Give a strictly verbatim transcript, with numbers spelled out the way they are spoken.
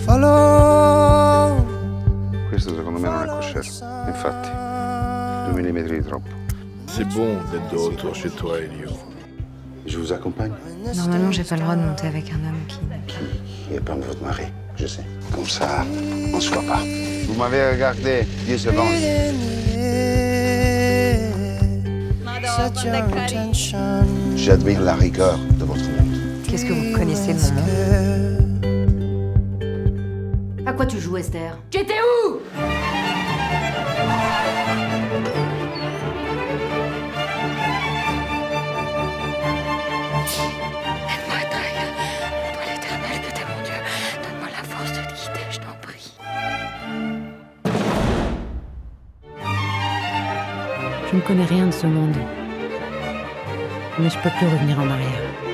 follow. Questo secondo me non è kosher, infatti, due millimetri di troppo. C'est bon d'être de retour chez toi, Elio. Je vous accompagne. Normalement, j'ai pas le droit de monter avec un homme qui... Qui est pas votre mari, je sais. Comme ça, on se voit pas. Vous m'avez regardé, Dieu se venge. J'admire la rigueur de votre monde. Qu'est-ce que vous connaissez de mon monde? À quoi tu joues, Esther? J'étais où? Aide-moi, Trey. Toi, l'éternel, que t'es mon Dieu. Donne-moi la force de te guider, je t'en prie. Je ne connais rien de ce monde. Mais je peux plus revenir en arrière.